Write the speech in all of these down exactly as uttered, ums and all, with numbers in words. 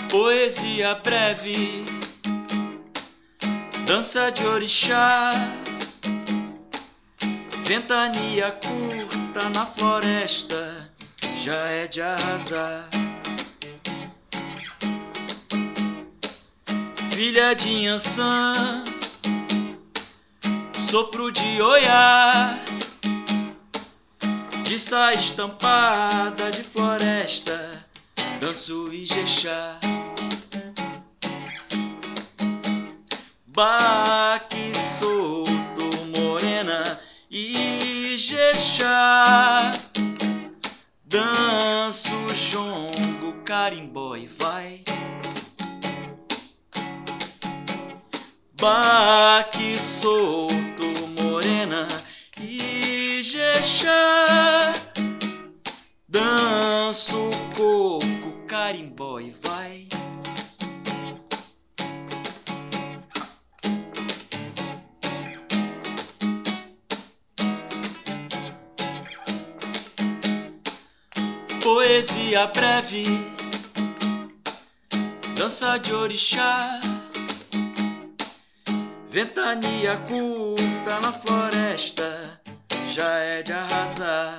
Poesia breve, dança de orixá, ventania curta na floresta, já é de arrasar. Filha de Inhaçã, sopro de Oiá, de saia estampada de floresta, danço Ijexá. Baque solto, morena, Ijexá, danço jongo, carimbó e vai. Baque solto, morena, Ijexá, danço coco, carimbó e vai. Poesia breve, dança de orixá, ventania curta na floresta, já é de arrasar.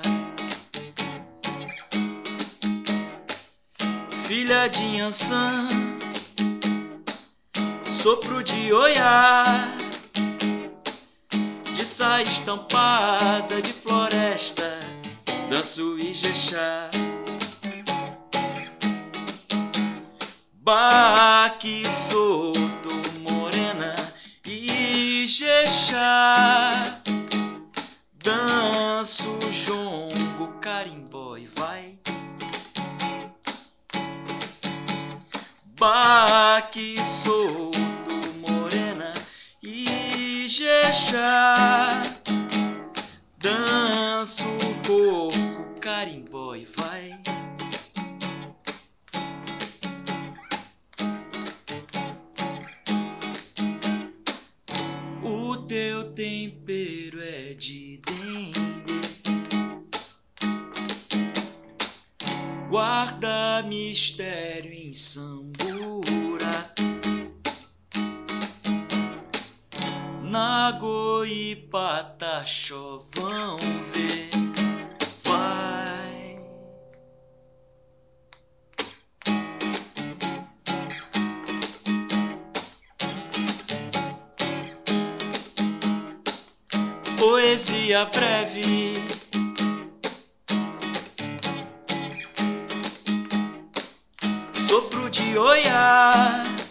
Filha de Inhaçã, sopro de Oiá, de saia estampada de floresta, danço Ijexá. Baque solto, morena, Ijexá, danço jongo, carimbó e vai. Baque solto, morena, Ijexá, danço coco, carimbó e vai. O teu tempero é de dendê, guarda mistério em Sambura, Nagô e Pataxó vão ver, vai. Poesia breve, sopro de Oiá,